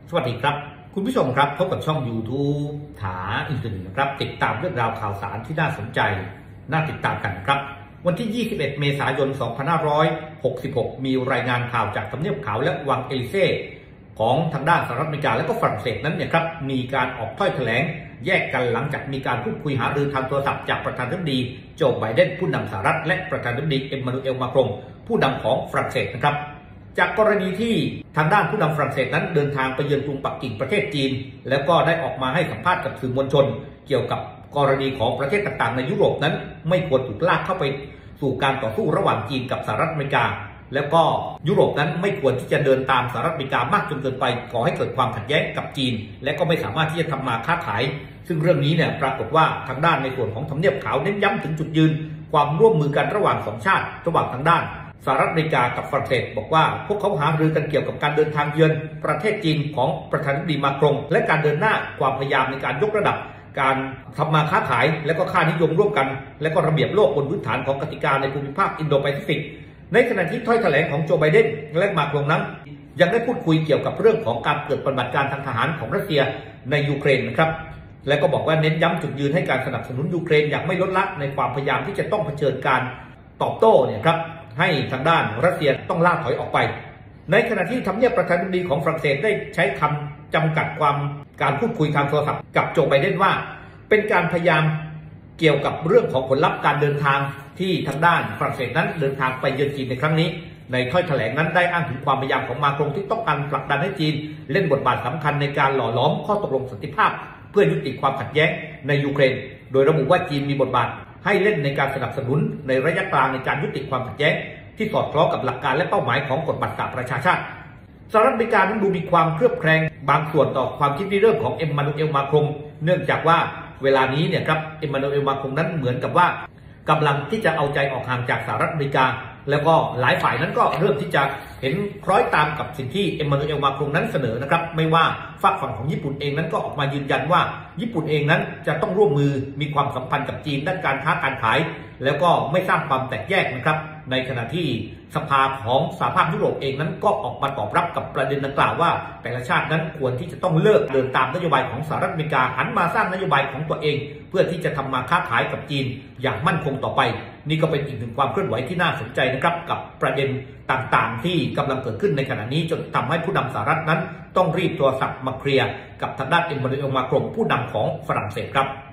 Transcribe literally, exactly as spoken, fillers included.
สวัสดีครับคุณผู้ชมครับพบกับช่อง YouTube ถาอินเทอร์เน็ตนะครับติดตามเรื่องราวข่าวสารที่น่าสนใจน่าติดตามกันครับวันที่ ยี่สิบเอ็ด เมษายน สองพันห้าร้อยหกสิบหก มีรายงานข่าวจากทำเนียบขาวและวังเอลิเซ่ของทางด้านสหรัฐอเมริกาและก็ฝรั่งเศสนั้นเนี่ยครับมีการออกถ้อยแถลงแยกกันหลังจากมีการพูดคุยหารือทางโทรศัพท์จากประธานาธิบดีโจไบเดนผู้นำสหรัฐและประธานาธิบดีเอ็มมานูเอลมาครงผู้นำของฝรั่งเศสนะครับจากกรณีที่ทางด้านผู้นำฝรั่งเศสนั้นเดินทางไปเยือนกรุงปักกิ่งประเทศจีนแล้วก็ได้ออกมาให้สัมภาษณ์กับสื่อมวลชนเกี่ยวกับกรณีของประเทศต่างๆในยุโรปนั้นไม่ควรถูกลากเข้าไปสู่การต่อสู้ระหว่างจีนกับสหรัฐอเมริกาแล้วก็ยุโรปนั้นไม่ควรที่จะเดินตามสหรัฐอเมริกามากจนเกินไปก่อให้เกิดความขัดแย้งกับจีนและก็ไม่สามารถที่จะทำมาค้าขายซึ่งเรื่องนี้เนี่ยปรากฏว่าทางด้านในส่วนของทำเนียบขาวเน้นย้ำถึงจุดยืนความร่วมมือกันระหว่างสองชาติระหว่างทางด้านสหรัฐอเมริกากับฝรั่งเศสบอกว่าพวกเขาหารือกันเกี่ยวกับการเดินทางเยือนประเทศจีนของประธานาธิบดีมาครงและการเดินหน้าความพยายามในการยกระดับการทำมาค้าขายและก็ค่านิยมร่วมกันและก็ระเบียบโลกบนพื้นฐานของกติกาในภูมิภาคอินโดแปซิฟิกในขณะที่ถ้อยแถลงของโจไบเดนและมาครงนั้นยังได้พูดคุยเกี่ยวกับเรื่องของการเกิดปฏิบัติการทางทหารของรัสเซียในยูเครนนะครับและก็บอกว่าเน้นย้ำจุดยืนให้การสนับสนุนยูเครนอย่างไม่ลดละในความพยายามที่จะต้องเผชิญการตอบโต้เนี่ยครับให้ทางด้านรัสเซียต้องล่าถอยออกไปในขณะที่ทำเนียบประธานาธิบดีของฝรั่งเศสได้ใช้คำจำกัดความการพูดคุยทางโทรศัพท์กับโจไบเดนว่าเป็นการพยายามเกี่ยวกับเรื่องของผลลัพธ์การเดินทางที่ทางด้านฝรั่งเศสนั้นเดินทางไปเยือนจีนในครั้งนี้ในถ้อยแถลงนั้นได้อ้างถึงความพยายามของมาครงที่ต้องการผลักดันให้จีนเล่นบทบาทสำคัญในการหล่อหลอมข้อตกลงสันติภาพเพื่อยุติความขัดแย้งในยูเครนโดยระบุว่าจีนมีบทบาทให้เล่นในการสนับสนุนในระยะกลางในการยุติความขัดแย้งที่สอดคล้องกับหลักการและเป้าหมายของกฎบัตรสหประชาชาติสหรัฐอเมริกานั้นดูมีความเครือบแคลงบางส่วนต่อความคิดในเรื่องของเอ็มมานูเอลมาครงเนื่องจากว่าเวลานี้เนี่ยครับเอ็มมานูเอลมาครงนั้นเหมือนกับว่ากำลังที่จะเอาใจออกห่างจากสหรัฐอเมริกาแล้วก็หลายฝ่ายนั้นก็เริ่มที่จะเห็นคล้อยตามกับสิ่งที่เอ็มมานูเอลมาครงนั้นเสนอนะครับไม่ว่าฝั่งฝั่งของญี่ปุ่นเองนั้นก็ออกมายืนยันว่าญี่ปุ่นเองนั้นจะต้องร่วมมือมีความสัมพันธ์กับจีนด้านการค้าการขายแล้วก็ไม่สร้างความแตกแยกนะครับในขณะที่สภาของสหภาพยุโรปเองนั้นก็ออกมาตอบรับกับประเด็นดังกล่าวว่าแต่ละชาตินั้นควรที่จะต้องเลิกเดินตามนโยบายของสหรัฐอเมริกาหันมาสร้างนโยบายของตัวเองเพื่อที่จะทำมาค้าขายกับจีนอย่างมั่นคงต่อไปนี่ก็เป็นอีกหนึ่งความเคลื่อนไหวที่น่าสนใจนะครับกับประเด็นต่างๆที่กำลังเกิดขึ้นในขณะนี้จนทำให้ผู้นำสหรัฐนั้นต้องรีบโทรศัพท์มาเคลียร์กับทางด้านเอ็มมานูเอลมาครงผู้นำของฝรั่งเศสครับ